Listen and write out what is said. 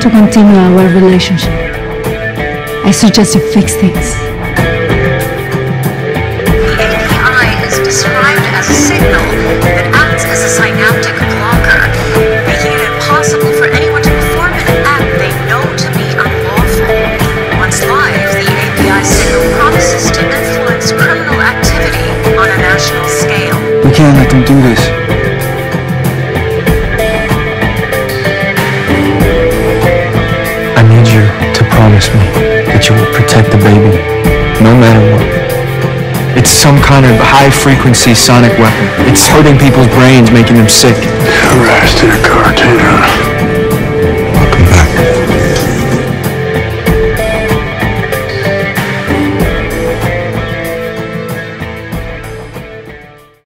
to continue our relationship. I suggest you fix things. The API is described as a signal that acts as a synaptic blocker, making it impossible for anyone to perform an act they know to be unlawful. Once live, the API signal promises to influence criminal activity on a national scale. We can't let them do this. I need you to promise me that you will protect the baby, no matter what. It's some kind of high-frequency sonic weapon. It's hurting people's brains, making them sick. Arrested a cartoon.